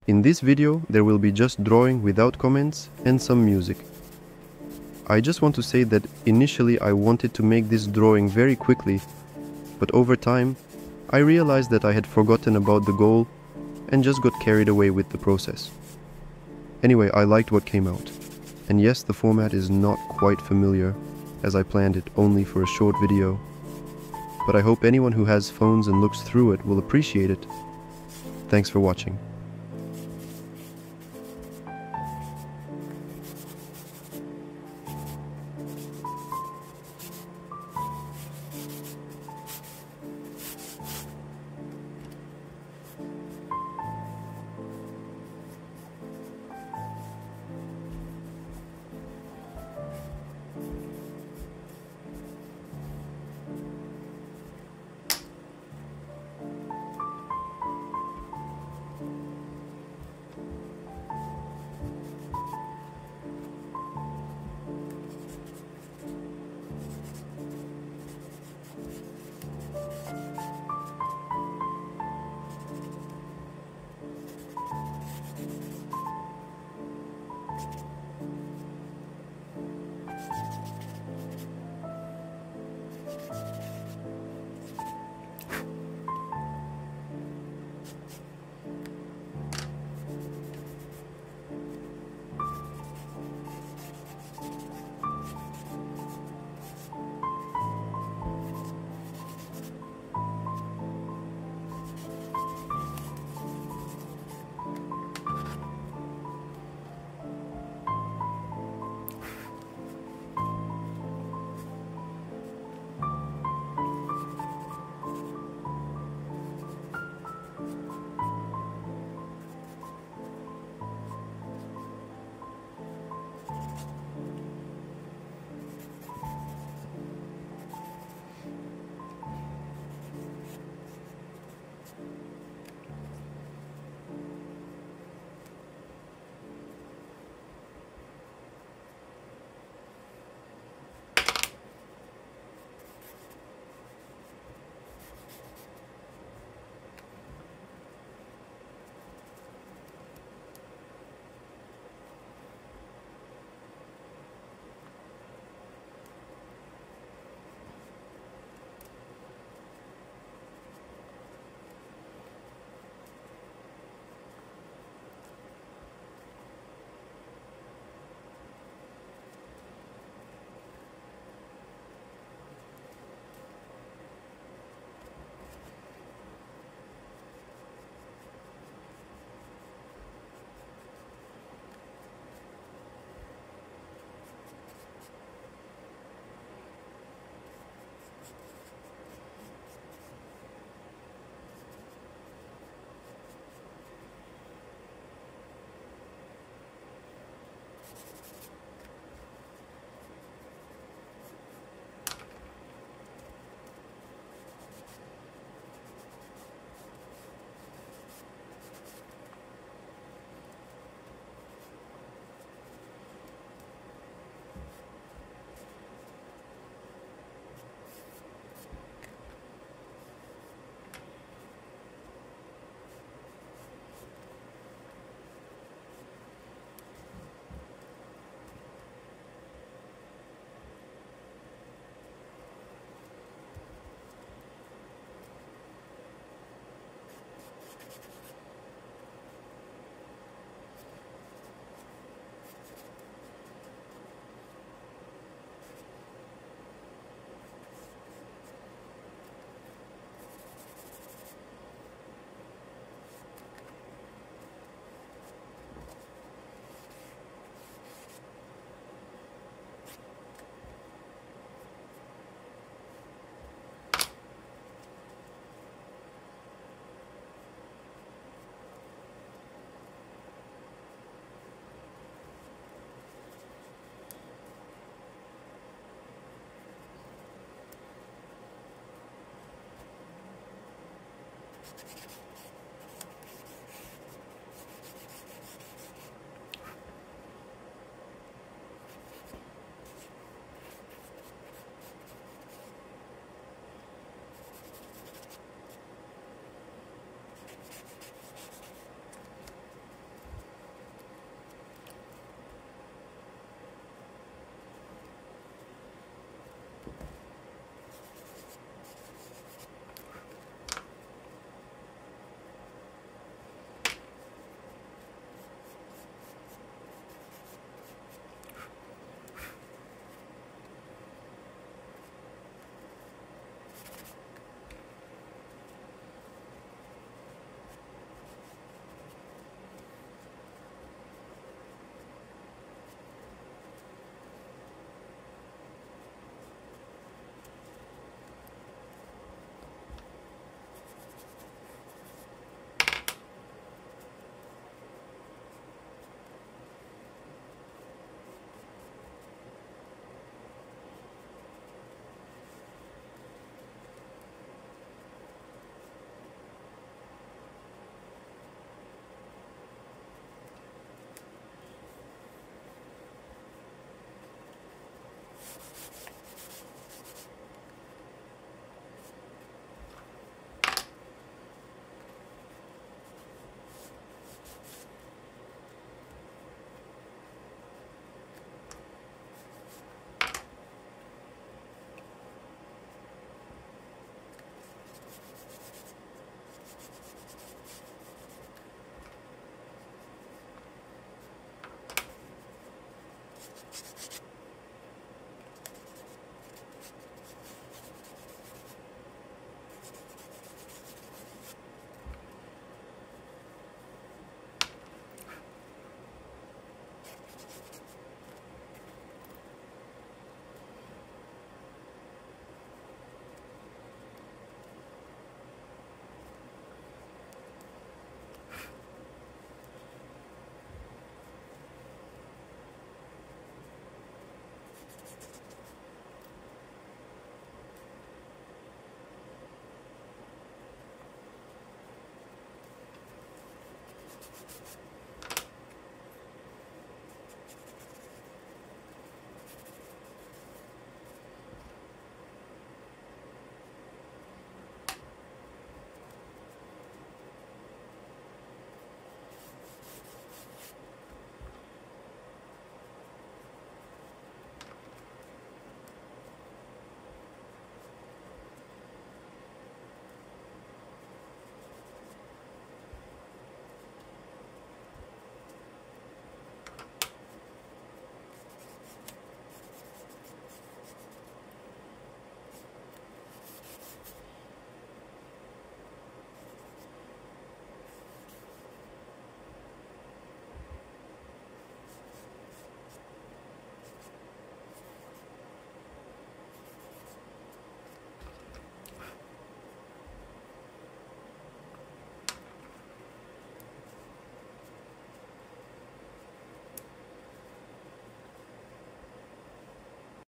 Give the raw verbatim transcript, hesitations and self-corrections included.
In this video, there will be just drawing without comments and some music. I just want to say that initially I wanted to make this drawing very quickly, but over time, I realized that I had forgotten about the goal and just got carried away with the process. Anyway, I liked what came out. And yes, the format is not quite familiar, as I planned it only for a short video. But I hope anyone who has phones and looks through it will appreciate it. Thanks for watching.